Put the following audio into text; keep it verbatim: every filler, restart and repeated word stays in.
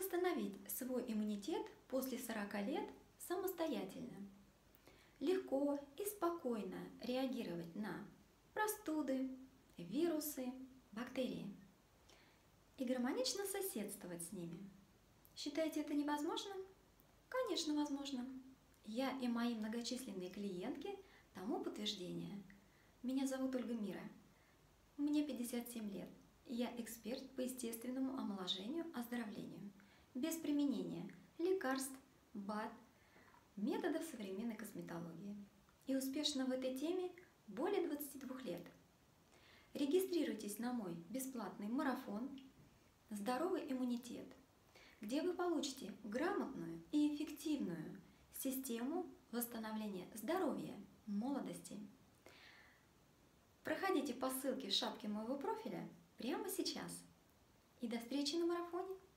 восстановить свой иммунитет после сорока лет самостоятельно? Легко и спокойно реагировать на простуды, вирусы, бактерии и гармонично соседствовать с ними. Считаете это невозможно? Конечно, возможно. Я и мои многочисленные клиентки тому подтверждение. Меня зовут Ольга Мира. Мне пятьдесят семь лет. Я эксперт по естественному омоложению, оздоровлению, без применения лекарств, БАД, методов современной косметологии. И успешна в этой теме более двадцати двух лет. Регистрируйтесь на мой бесплатный марафон «Здоровый иммунитет», где вы получите грамотную и эффективную систему восстановления здоровья, молодости. Проходите по ссылке в шапке моего профиля прямо сейчас. И до встречи на марафоне!